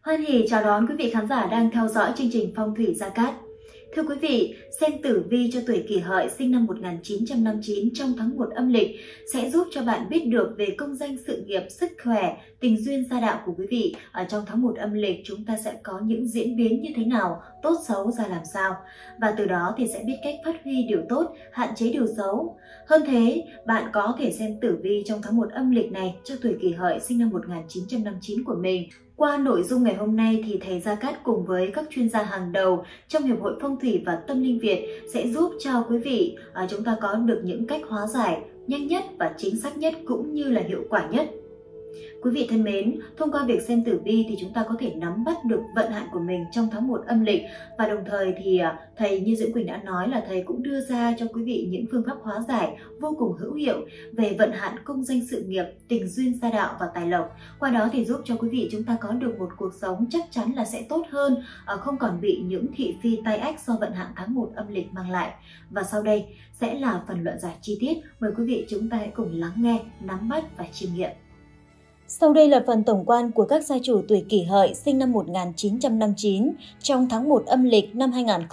Hoan hỉ chào đón quý vị khán giả đang theo dõi chương trình Phong thủy Gia Cát. Thưa quý vị, xem tử vi cho tuổi Kỷ Hợi sinh năm 1959 trong tháng 1 âm lịch sẽ giúp cho bạn biết được về công danh sự nghiệp, sức khỏe, tình duyên gia đạo của quý vị. Ở trong tháng 1 âm lịch chúng ta sẽ có những diễn biến như thế nào, tốt xấu ra làm sao. Và từ đó thì sẽ biết cách phát huy điều tốt, hạn chế điều xấu. Hơn thế, bạn có thể xem tử vi trong tháng 1 âm lịch này cho tuổi Kỷ Hợi sinh năm 1959 của mình. Qua nội dung ngày hôm nay thì thầy Gia Cát cùng với các chuyên gia hàng đầu trong Hiệp hội Phong thủy và Tâm linh Việt sẽ giúp cho quý vị chúng ta có được những cách hóa giải nhanh nhất và chính xác nhất cũng như là hiệu quả nhất. Quý vị thân mến, thông qua việc xem tử vi thì chúng ta có thể nắm bắt được vận hạn của mình trong tháng 1 âm lịch, và đồng thời thì thầy như Dưỡng Quỳnh đã nói là thầy cũng đưa ra cho quý vị những phương pháp hóa giải vô cùng hữu hiệu về vận hạn công danh sự nghiệp, tình duyên gia đạo và tài lộc. Qua đó thì giúp cho quý vị chúng ta có được một cuộc sống chắc chắn là sẽ tốt hơn, không còn bị những thị phi tai ách do vận hạn tháng 1 âm lịch mang lại. Và sau đây sẽ là phần luận giải chi tiết. Mời quý vị chúng ta hãy cùng lắng nghe, nắm bắt và chiêm nghiệm. Sau đây là phần tổng quan của các gia chủ tuổi Kỷ Hợi sinh năm 1959 trong tháng 1 âm lịch năm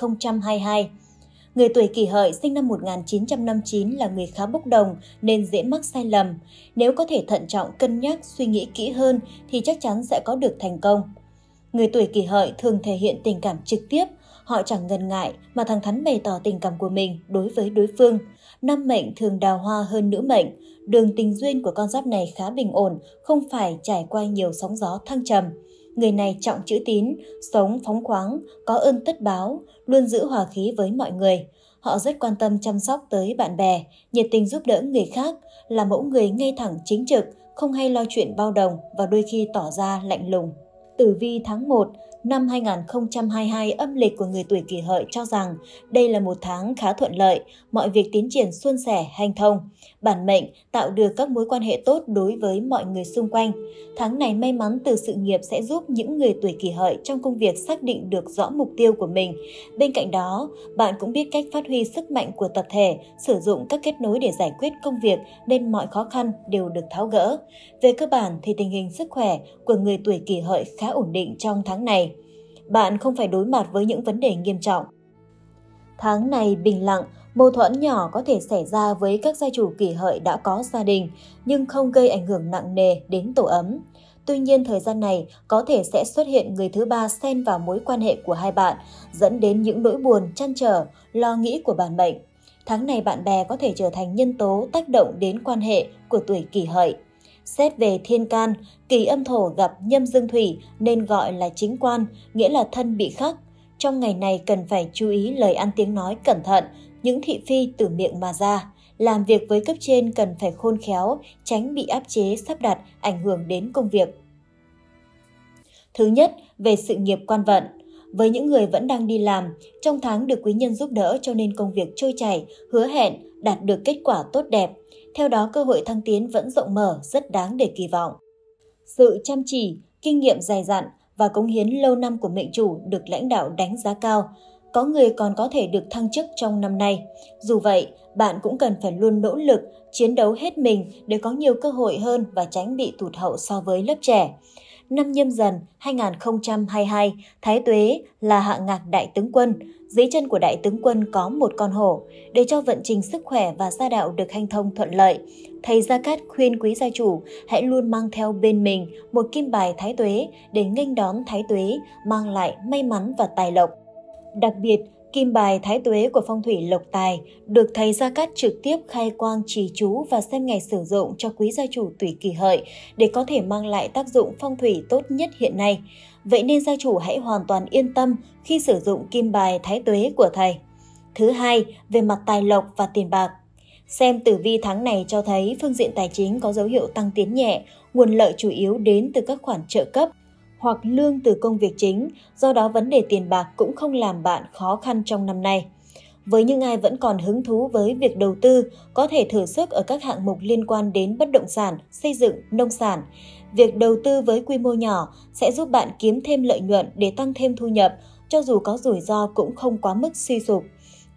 2022. Người tuổi Kỷ Hợi sinh năm 1959 là người khá bốc đồng nên dễ mắc sai lầm. Nếu có thể thận trọng, cân nhắc, suy nghĩ kỹ hơn thì chắc chắn sẽ có được thành công. Người tuổi Kỷ Hợi thường thể hiện tình cảm trực tiếp, họ chẳng ngần ngại mà thẳng thắn bày tỏ tình cảm của mình đối với đối phương. Nam mệnh thường đào hoa hơn nữ mệnh. Đường tình duyên của con giáp này khá bình ổn, không phải trải qua nhiều sóng gió thăng trầm. Người này trọng chữ tín, sống phóng khoáng, có ơn tất báo, luôn giữ hòa khí với mọi người. Họ rất quan tâm chăm sóc tới bạn bè, nhiệt tình giúp đỡ người khác, là mẫu người ngay thẳng chính trực, không hay lo chuyện bao đồng và đôi khi tỏ ra lạnh lùng. Tử vi tháng 1 năm 2022 âm lịch của người tuổi Kỷ Hợi cho rằng đây là một tháng khá thuận lợi, mọi việc tiến triển suôn sẻ, hanh thông. Bản mệnh tạo được các mối quan hệ tốt đối với mọi người xung quanh. Tháng này may mắn từ sự nghiệp sẽ giúp những người tuổi Kỷ Hợi trong công việc xác định được rõ mục tiêu của mình. Bên cạnh đó, bạn cũng biết cách phát huy sức mạnh của tập thể, sử dụng các kết nối để giải quyết công việc nên mọi khó khăn đều được tháo gỡ. Về cơ bản thì tình hình sức khỏe của người tuổi Kỷ Hợi khá ổn định trong tháng này. Bạn không phải đối mặt với những vấn đề nghiêm trọng. Tháng này bình lặng, mâu thuẫn nhỏ có thể xảy ra với các gia chủ Kỷ Hợi đã có gia đình, nhưng không gây ảnh hưởng nặng nề đến tổ ấm. Tuy nhiên, thời gian này có thể sẽ xuất hiện người thứ ba xen vào mối quan hệ của hai bạn, dẫn đến những nỗi buồn, trăn trở, lo nghĩ của bản mệnh. Tháng này bạn bè có thể trở thành nhân tố tác động đến quan hệ của tuổi Kỷ Hợi. Xét về thiên can, Kỷ âm thổ gặp nhâm dương thủy nên gọi là chính quan, nghĩa là thân bị khắc. Trong ngày này cần phải chú ý lời ăn tiếng nói cẩn thận, những thị phi từ miệng mà ra. Làm việc với cấp trên cần phải khôn khéo, tránh bị áp chế, sắp đặt, ảnh hưởng đến công việc. Thứ nhất, về sự nghiệp quan vận. Với những người vẫn đang đi làm, trong tháng được quý nhân giúp đỡ cho nên công việc trôi chảy, hứa hẹn, đạt được kết quả tốt đẹp. Theo đó, cơ hội thăng tiến vẫn rộng mở, rất đáng để kỳ vọng. Sự chăm chỉ, kinh nghiệm dày dặn và cống hiến lâu năm của mệnh chủ được lãnh đạo đánh giá cao. Có người còn có thể được thăng chức trong năm nay. Dù vậy, bạn cũng cần phải luôn nỗ lực, chiến đấu hết mình để có nhiều cơ hội hơn và tránh bị tụt hậu so với lớp trẻ. Năm Nhâm Dần 2022, Thái Tuế là hạ ngạc đại tướng quân. Dưới chân của đại tướng quân có một con hổ. Để cho vận trình sức khỏe và gia đạo được hanh thông thuận lợi, thầy Gia Cát khuyên quý gia chủ hãy luôn mang theo bên mình một kim bài Thái Tuế để nghênh đón Thái Tuế, mang lại may mắn và tài lộc. Đặc biệt, kim bài Thái Tuế của phong thủy lộc tài được thầy Gia Cát trực tiếp khai quang trì chú và xem ngày sử dụng cho quý gia chủ tuổi Kỷ Hợi để có thể mang lại tác dụng phong thủy tốt nhất hiện nay. Vậy nên gia chủ hãy hoàn toàn yên tâm khi sử dụng kim bài Thái Tuế của thầy. Thứ hai, về mặt tài lộc và tiền bạc. Xem tử vi tháng này cho thấy phương diện tài chính có dấu hiệu tăng tiến nhẹ, nguồn lợi chủ yếu đến từ các khoản trợ cấp hoặc lương từ công việc chính, do đó vấn đề tiền bạc cũng không làm bạn khó khăn trong năm nay. Với những ai vẫn còn hứng thú với việc đầu tư, có thể thử sức ở các hạng mục liên quan đến bất động sản, xây dựng, nông sản. Việc đầu tư với quy mô nhỏ sẽ giúp bạn kiếm thêm lợi nhuận để tăng thêm thu nhập, cho dù có rủi ro cũng không quá mức suy sụp.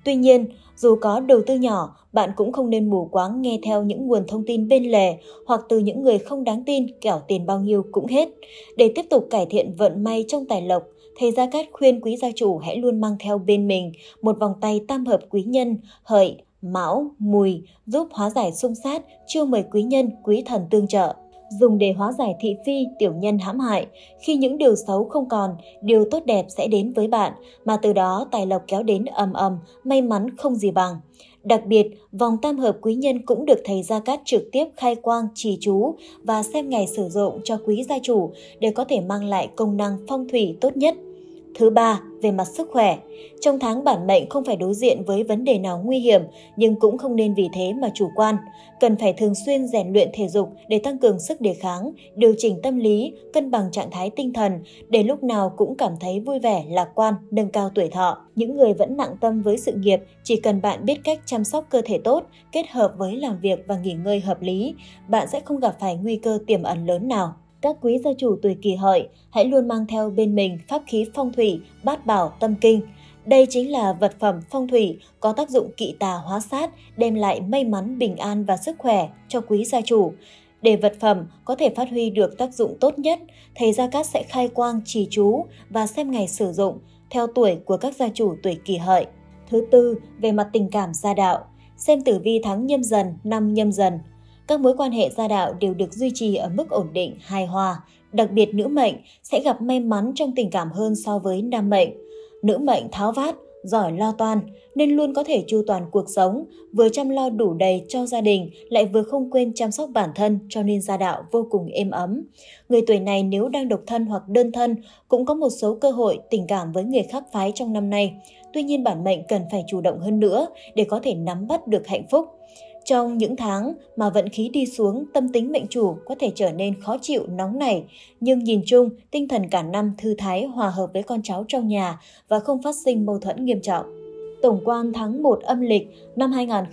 Tuy nhiên, dù có đầu tư nhỏ, bạn cũng không nên mù quáng nghe theo những nguồn thông tin bên lề hoặc từ những người không đáng tin kẻo tiền bao nhiêu cũng hết. Để tiếp tục cải thiện vận may trong tài lộc, thầy Gia Cát khuyên quý gia chủ hãy luôn mang theo bên mình một vòng tay tam hợp quý nhân, hợi, mão, mùi, giúp hóa giải xung sát, chiêu mời quý nhân, quý thần tương trợ. Dùng để hóa giải thị phi, tiểu nhân hãm hại. Khi những điều xấu không còn, điều tốt đẹp sẽ đến với bạn, mà từ đó tài lộc kéo đến ầm ầm, may mắn không gì bằng. Đặc biệt, vòng tam hợp quý nhân cũng được thầy Gia Cát trực tiếp khai quang, trì chú và xem ngày sử dụng cho quý gia chủ để có thể mang lại công năng phong thủy tốt nhất. Thứ ba, về mặt sức khỏe. Trong tháng bản mệnh không phải đối diện với vấn đề nào nguy hiểm, nhưng cũng không nên vì thế mà chủ quan. Cần phải thường xuyên rèn luyện thể dục để tăng cường sức đề kháng, điều chỉnh tâm lý, cân bằng trạng thái tinh thần, để lúc nào cũng cảm thấy vui vẻ, lạc quan, nâng cao tuổi thọ. Những người vẫn nặng tâm với sự nghiệp, chỉ cần bạn biết cách chăm sóc cơ thể tốt, kết hợp với làm việc và nghỉ ngơi hợp lý, bạn sẽ không gặp phải nguy cơ tiềm ẩn lớn nào. Các quý gia chủ tuổi Kỷ Hợi hãy luôn mang theo bên mình pháp khí phong thủy, bát bảo tâm kinh. Đây chính là vật phẩm phong thủy có tác dụng kỵ tà hóa sát, đem lại may mắn, bình an và sức khỏe cho quý gia chủ. Để vật phẩm có thể phát huy được tác dụng tốt nhất, thầy Gia Cát sẽ khai quang, trì chú và xem ngày sử dụng theo tuổi của các gia chủ tuổi Kỷ Hợi. Thứ tư, về mặt tình cảm gia đạo. Xem tử vi tháng Nhâm Dần, năm Nhâm Dần. Các mối quan hệ gia đạo đều được duy trì ở mức ổn định, hài hòa. Đặc biệt nữ mệnh sẽ gặp may mắn trong tình cảm hơn so với nam mệnh. Nữ mệnh tháo vát, giỏi lo toan nên luôn có thể chu toàn cuộc sống, vừa chăm lo đủ đầy cho gia đình lại vừa không quên chăm sóc bản thân, cho nên gia đạo vô cùng êm ấm. Người tuổi này nếu đang độc thân hoặc đơn thân cũng có một số cơ hội tình cảm với người khác phái trong năm nay. Tuy nhiên bản mệnh cần phải chủ động hơn nữa để có thể nắm bắt được hạnh phúc. Trong những tháng mà vận khí đi xuống, tâm tính mệnh chủ có thể trở nên khó chịu, nóng nảy, nhưng nhìn chung, tinh thần cả năm thư thái, hòa hợp với con cháu trong nhà và không phát sinh mâu thuẫn nghiêm trọng. Tổng quan tháng 1 âm lịch năm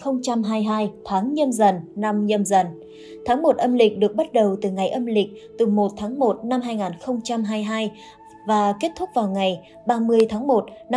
2022, tháng Nhâm Dần, năm Nhâm Dần. Tháng 1 âm lịch được bắt đầu từ ngày âm lịch từ 1 tháng 1 năm 2022 và kết thúc vào ngày 30 tháng 1 năm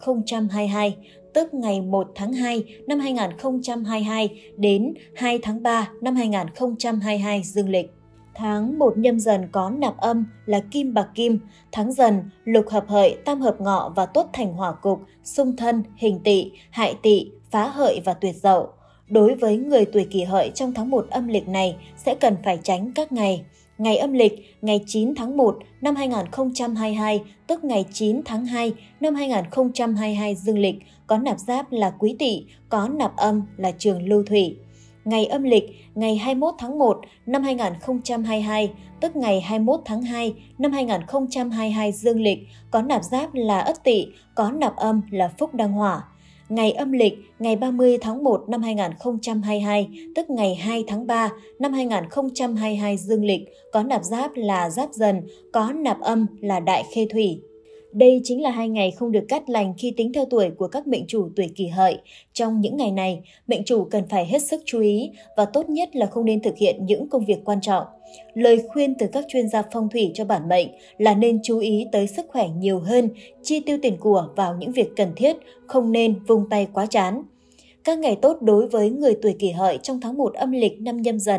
2022, tức ngày 1 tháng 2 năm 2022 đến 2 tháng 3 năm 2022 dương lịch. Tháng 1 Nhâm Dần có nạp âm là kim bạc kim, tháng Dần, lục hợp hợi, tam hợp ngọ và tốt thành hỏa cục, xung thân, hình tỵ, hại tỵ, phá hợi và tuyệt dậu. Đối với người tuổi Kỷ Hợi trong tháng 1 âm lịch này sẽ cần phải tránh các ngày. Ngày âm lịch, ngày 9 tháng 1 năm 2022, tức ngày 9 tháng 2 năm 2022 dương lịch, có nạp giáp là Quý Tỵ, có nạp âm là Trường Lưu Thủy. Ngày âm lịch, ngày 21 tháng 1 năm 2022, tức ngày 21 tháng 2 năm 2022 dương lịch, có nạp giáp là Ất Tỵ, có nạp âm là Phúc Đăng Hỏa. Ngày âm lịch, ngày 30 tháng 1 năm 2022, tức ngày 2 tháng 3 năm 2022 dương lịch, có nạp giáp là Giáp Dần, có nạp âm là Đại Khê Thủy. Đây chính là 2 ngày không được cát lành khi tính theo tuổi của các mệnh chủ tuổi Kỷ Hợi. Trong những ngày này, mệnh chủ cần phải hết sức chú ý và tốt nhất là không nên thực hiện những công việc quan trọng. Lời khuyên từ các chuyên gia phong thủy cho bản mệnh là nên chú ý tới sức khỏe nhiều hơn, chi tiêu tiền của vào những việc cần thiết, không nên vung tay quá chán. Các ngày tốt đối với người tuổi Kỷ Hợi trong tháng 1 âm lịch năm Nhâm Dần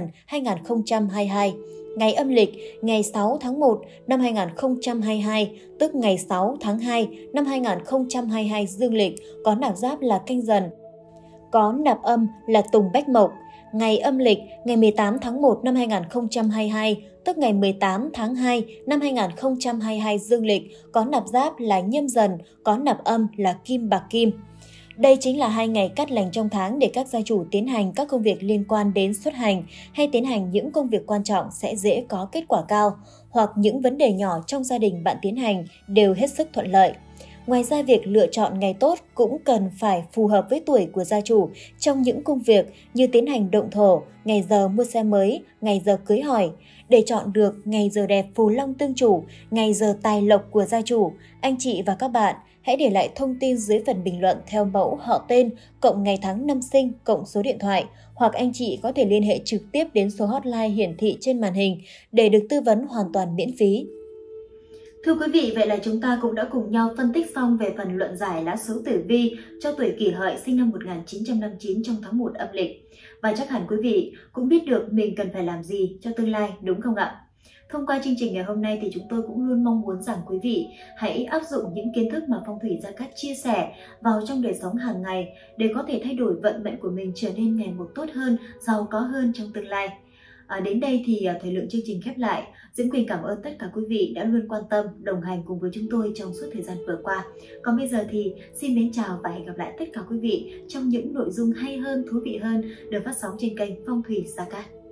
2022. Ngày âm lịch, ngày 6 tháng 1 năm 2022, tức ngày 6 tháng 2 năm 2022 dương lịch, có nạp giáp là Canh Dần, có nạp âm là Tùng Bách Mộc. Ngày âm lịch, ngày 18 tháng 1 năm 2022, tức ngày 18 tháng 2 năm 2022 dương lịch, có nạp giáp là Nhâm Dần, có nạp âm là Kim Bạc Kim. Đây chính là 2 ngày cát lành trong tháng để các gia chủ tiến hành các công việc liên quan đến xuất hành hay tiến hành những công việc quan trọng sẽ dễ có kết quả cao, hoặc những vấn đề nhỏ trong gia đình bạn tiến hành đều hết sức thuận lợi. Ngoài ra, việc lựa chọn ngày tốt cũng cần phải phù hợp với tuổi của gia chủ trong những công việc như tiến hành động thổ, ngày giờ mua xe mới, ngày giờ cưới hỏi. Để chọn được ngày giờ đẹp phù long tương chủ, ngày giờ tài lộc của gia chủ, anh chị và các bạn hãy để lại thông tin dưới phần bình luận theo mẫu họ tên, cộng ngày tháng năm sinh, cộng số điện thoại, hoặc anh chị có thể liên hệ trực tiếp đến số hotline hiển thị trên màn hình để được tư vấn hoàn toàn miễn phí. Thưa quý vị, vậy là chúng ta cũng đã cùng nhau phân tích xong về phần luận giải lá số tử vi cho tuổi Kỷ Hợi sinh năm 1959 trong tháng 1 âm lịch. Và chắc hẳn quý vị cũng biết được mình cần phải làm gì cho tương lai, đúng không ạ? Thông qua chương trình ngày hôm nay thì chúng tôi cũng luôn mong muốn rằng quý vị hãy áp dụng những kiến thức mà Phong thủy Gia Cát chia sẻ vào trong đời sống hàng ngày để có thể thay đổi vận mệnh của mình trở nên ngày một tốt hơn, giàu có hơn trong tương lai. Đến đây thì thời lượng chương trình khép lại. Diễm Quỳnh cảm ơn tất cả quý vị đã luôn quan tâm, đồng hành cùng với chúng tôi trong suốt thời gian vừa qua. Còn bây giờ thì xin mến chào và hẹn gặp lại tất cả quý vị trong những nội dung hay hơn, thú vị hơn được phát sóng trên kênh Phong thủy Gia Cát.